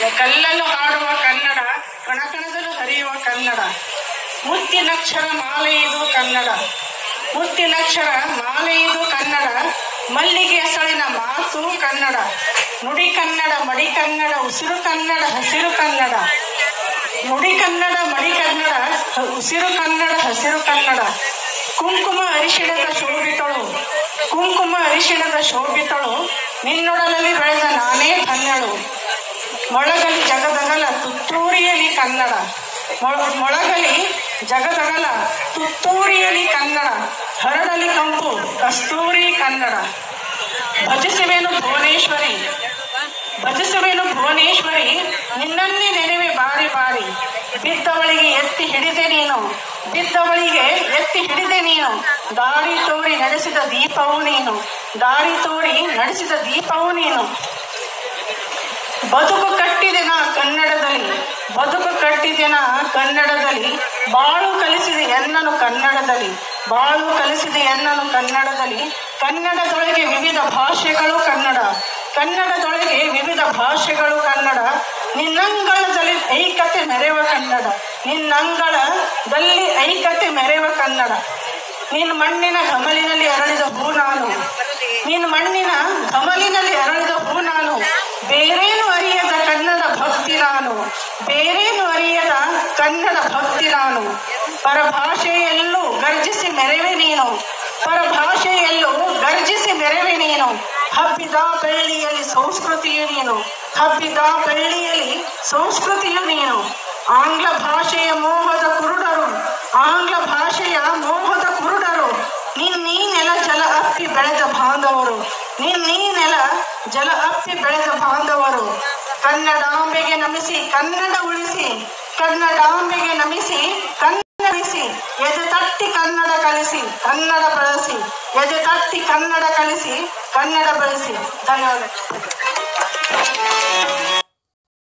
ಕಲ್ಲಲು ಹಾಡುವ ಕನ್ನಡ, ಕಣಕಣದಲ್ಲೂ ಹರಿಯುವ ಕನ್ನಡ. ಮುತ್ತಿನಕ್ಷರ ಮಾಲೆಯಿದು ಕನ್ನಡ, ಮುತ್ತಿನಕ್ಷರ ಮಾಲೆಯಿದು ಕನ್ನಡ. ಮಲ್ಲಿಗೆ ಅಸಳಿನ ಮಾತು ಕನ್ನಡ. ನುಡಿ ಕನ್ನಡ, ಮಡಿ ಕನ್ನಡ, ಉಸಿರು ಕನ್ನಡ, ಹಸಿರು ಕನ್ನಡ. ನುಡಿ ಕನ್ನಡ, ಮಡಿ ಕನ್ನಡ, ಉಸಿರು ಕನ್ನಡ, ಹಸಿರು ಕನ್ನಡ. ಕುಂಕುಮ ಅರಿಶಿಣದ ಶೋಭಿತಳು, ಕುಂಕುಮ ಅರಿಶಿಣದ ಶೋಭಿತಳು. ನಿನ್ನೊಡಲಲ್ಲಿ ಬೆಳೆದ ನಾನೇ ಕನ್ನಡು. ಮೊಳಗಲಿ ಜಗದಗಲ ತುತ್ತೂರಿಯಲಿ ಕನ್ನಡ, ಮೊಳಗಲಿ ಜಗದಗಲ ತುತ್ತೂರಿಯಲಿ ಕನ್ನಡ. ಹರಡಲಿ ಕಂಪು ಕಸ್ತೂರಿ ಕನ್ನಡ. ಭಜಿಸುವೆನು ಭುವನೇಶ್ವರಿ, ಭಜಿಸುವೆನು ಭುವನೇಶ್ವರಿ. ನಿನ್ನನ್ನೇ ನೆನೆವೆ ಬಾರಿ ಬಾರಿ. ಬಿದ್ದವಳಿಗೆ ಎತ್ತಿ ಹಿಡಿದೆ ನೀನು, ಬಿದ್ದವಳಿಗೆ ಎತ್ತಿ ಹಿಡಿದೆ ನೀನು. ದಾರಿ ತೋರಿ ನಡೆಸಿದ ದೀಪವು ನೀನು, ದಾರಿ ತೋರಿ ನಡೆಸಿದ ದೀಪವು ನೀನು. ಬದುಕು ಕಟ್ಟಿದೆ ನಾ ಕನ್ನಡದಲ್ಲಿ, ಬದುಕು ಕಟ್ಟಿದೆ ನಾ ಕನ್ನಡದಲ್ಲಿ. ಬಾಳು ಕಲಿಸಿದೆ ಎನ್ನನು ಕನ್ನಡದಲ್ಲಿ, ಬಾಳು ಕಲಿಸಿದೆ ಎನ್ನನು ಕನ್ನಡದಲ್ಲಿ. ಕನ್ನಡದೊಳಗೆ ವಿವಿಧ ಭಾಷೆಗಳು ಕನ್ನಡ, ಕನ್ನಡದೊಳಗೆ ವಿವಿಧ ಭಾಷೆಗಳು ಕನ್ನಡ. ನಿನ್ನಂಗಳದಲ್ಲಿ ಐಕ್ಯತೆ ಮೆರೆವ ಕನ್ನಡ, ನಿನ್ನಂಗಳದಲ್ಲಿ ಐಕ್ಯತೆ ಮೆರೆವ ಕನ್ನಡ. ನಿನ್ನ ಮಣ್ಣಿನ ಘಮಲಿನಲ್ಲಿ ಅರಳಿದ ಹೂ ನಾನು, ನಿನ್ನ ಮಣ್ಣಿನ ಘಮಲಿನಲ್ಲಿ ಅರಳಿದ ಹೂ ನಾನು. ಬೇರೇನು ಅರಿಯದ ಕನ್ನಡ ಭಕ್ತಿ ನಾನು, ಬೇರೇನು ಅರಿಯದ ಕನ್ನಡ ಭಕ್ತಿ ನಾನು. ಪರಭಾಷೆಯಲ್ಲೂ ಗರ್ಜಿಸಿ ಮೆರೆವೆ ನೀನು, ಪರಭಾಷೆಯಲ್ಲೂ ಗರ್ಜಿಸಿ ಮೆರೆವೆ ನೀನು. ಹಬ್ಬಿದ ಬೆಳ್ಳಿಯಲ್ಲಿ ಸಂಸ್ಕೃತಿಯು ನೀನು, ಹಬ್ಬಿದ ಬೆಳ್ಳಿಯಲ್ಲಿ ಸಂಸ್ಕೃತಿಯು ನೀನು. ಆಂಗ್ಲ ಭಾಷೆಯ ಮೋಹದ ಕುರುಡರು, ಆಂಗ್ಲ ಭಾಷೆಯ ಮೋಹದ ಕುರುಡರು. ನಿನ್ನೀ ನೆಲ ಜಲ ಅಪ್ಪಿ ಬೆಳೆದ ಬಾಂಧವರು, ನಿನ್ನೀ ನೆಲ ಜಲ ಅಪ್ಪಿ ಬೆಳೆದ ಬಾಂಧವರು. ಕನ್ನಡಾಂಬೆಗೆ ನಮಿಸಿ ಕನ್ನಡ ಉಳಿಸಿ, ಕನ್ನಡಾಂಬೆಗೆ ನಮಿಸಿ ಕನ್ನಡ ಉಳಿಸಿ. ಎದೆ ತಟ್ಟಿ ಕನ್ನಡ ಕಲಿಸಿ, ಕನ್ನಡ ಬಳಸಿ. ಎದೆ ತಟ್ಟಿ ಕನ್ನಡ ಕಲಿಸಿ, ಕನ್ನಡ ಬಳಸಿ. ಧನ್ಯವಾದ.